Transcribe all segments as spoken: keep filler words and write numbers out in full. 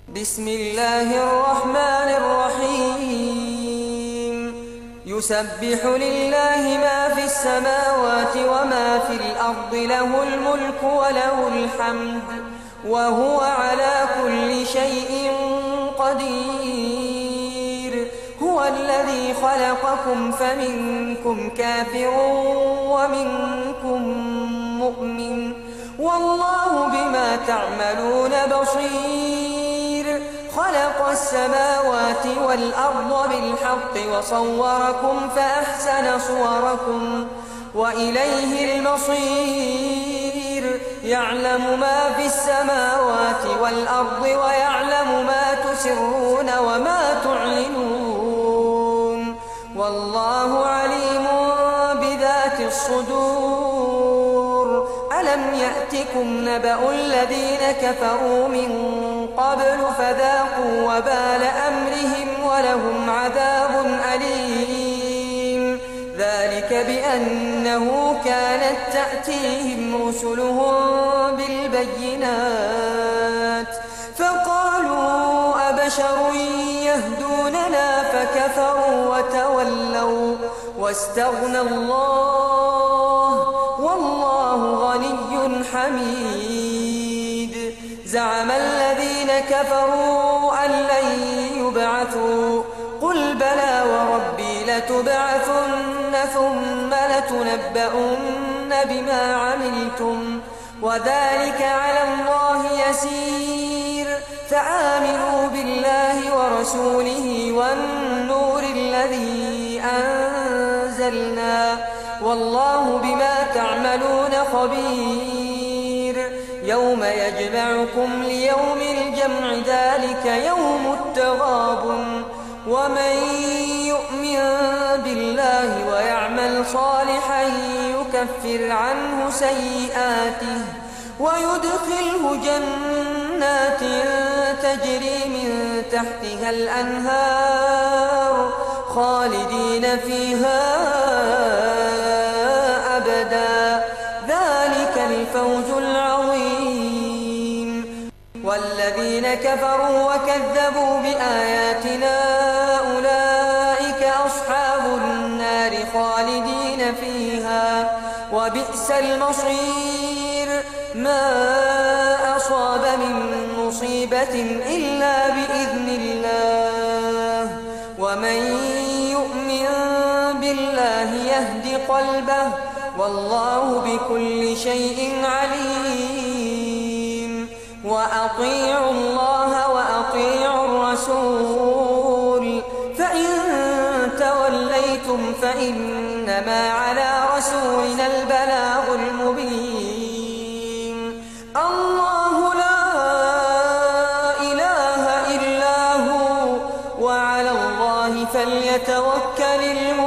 بسم الله الرحمن الرحيم يسبح لله ما في السماوات وما في الأرض له الملك وله الحمد وهو على كل شيء قدير هو الذي خلقكم فمنكم كافر ومنكم مؤمن والله بما تعملون بصير خلق السماوات والأرض بالحق وصوركم فأحسن صوركم وإليه المصير يعلم ما في السماوات والأرض ويعلم ما تسرون وما تعلنون والله عليم بذات الصدور ألم يأتكم نبأ الذين كفروا من قبل فذاقوا وبال أمرهم ولهم عذاب أليم ذلك بأنه كانت تأتيهم رسلهم بالبينات فقالوا أبشر يهدوننا فكفروا وتولوا واستغنى الله والله غني حميد زعم الذين كفروا أن لن يبعثوا قل بلى وربي لتبعثن ثم لتنبؤن بما عملتم وذلك على الله يسير فآمنوا بالله ورسوله والنور الذي أنزلنا والله بما تعملون خبير يوم يجمعكم ليوم الجمع ذلك يوم التغابن ومن يؤمن بالله ويعمل صالحا يكفر عنه سيئاته ويدخله جنات تجري من تحتها الأنهار خالدين فيها أبدا ذلك الفوز العظيم والذين كفروا وكذبوا بآياتنا أولئك أصحاب النار خالدين فيها وبئس المصير ما أصاب من مصيبة إلا بإذن الله ومن يؤمن بالله يهد قلبه والله بكل شيء عليم وأطيعوا الله وأطيعوا الرسول فإن توليتم فإنما على رسولنا البلاغ المبين الله لا إله إلا هو وعلى الله فليتوكل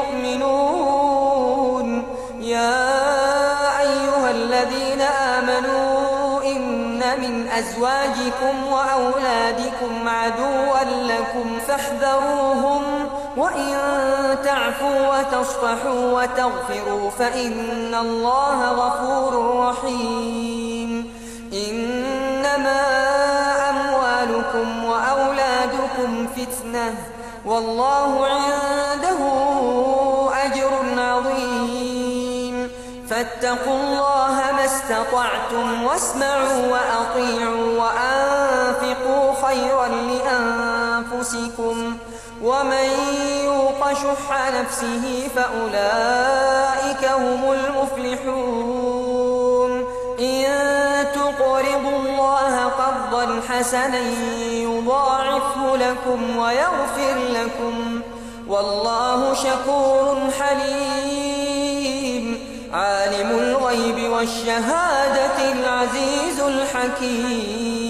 المؤمنون يا أيها الذين آمنوا إن من أزواجكم وأولادكم عدوا لكم فاحذروهم وإن تعفوا وتصفحوا وتغفروا فإن الله غفور رحيم إنما أموالكم وأولادكم فتنة والله عنده أجر عظيم فاتقوا الله ما استطعتم واسمعوا وأطيعوا وأنفقوا خيرا لأنفسكم ومن يوق شح نفسه فأولئك هم المفلحون إن تقرضوا الله قرضا حسنا يضاعفه لكم ويغفر لكم والله شكور حليم عالم الغيب والشهادة العزيز الحكيم